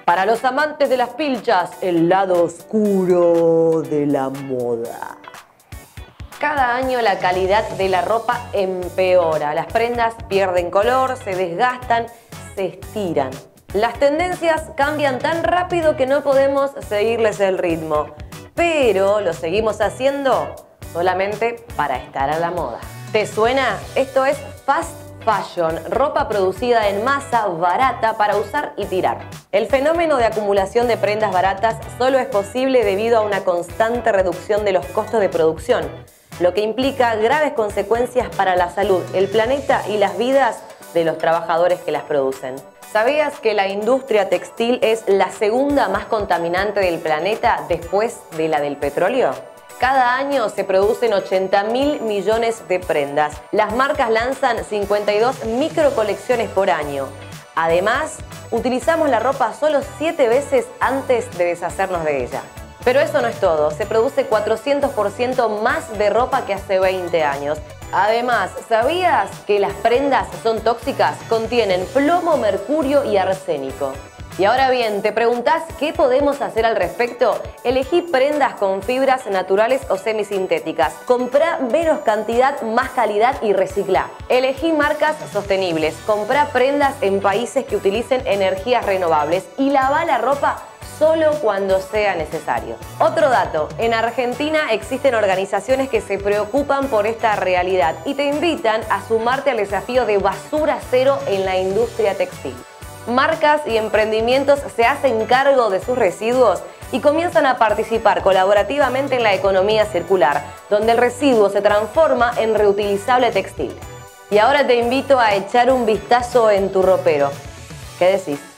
Para los amantes de las pilchas, el lado oscuro de la moda. Cada año la calidad de la ropa empeora. Las prendas pierden color, se desgastan, se estiran. Las tendencias cambian tan rápido que no podemos seguirles el ritmo. Pero lo seguimos haciendo solamente para estar a la moda. ¿Te suena? Esto es fast fashion, ropa producida en masa, barata, para usar y tirar. El fenómeno de acumulación de prendas baratas solo es posible debido a una constante reducción de los costos de producción, lo que implica graves consecuencias para la salud, el planeta y las vidas de los trabajadores que las producen. ¿Sabías que la industria textil es la segunda más contaminante del planeta después de la del petróleo? Cada año se producen 80.000 millones de prendas. Las marcas lanzan 52 microcolecciones por año. Además, utilizamos la ropa solo 7 veces antes de deshacernos de ella. Pero eso no es todo, se produce 400% más de ropa que hace 20 años. Además, ¿sabías que las prendas son tóxicas? Contienen plomo, mercurio y arsénico. Y ahora bien, ¿te preguntás qué podemos hacer al respecto? Elegí prendas con fibras naturales o semisintéticas. Comprá menos cantidad, más calidad y reciclá. Elegí marcas sostenibles. Comprá prendas en países que utilicen energías renovables y lavá la ropa solo cuando sea necesario. Otro dato, en Argentina existen organizaciones que se preocupan por esta realidad y te invitan a sumarte al desafío de basura cero en la industria textil. Marcas y emprendimientos se hacen cargo de sus residuos y comienzan a participar colaborativamente en la economía circular, donde el residuo se transforma en reutilizable textil. Y ahora te invito a echar un vistazo en tu ropero. ¿Qué decís?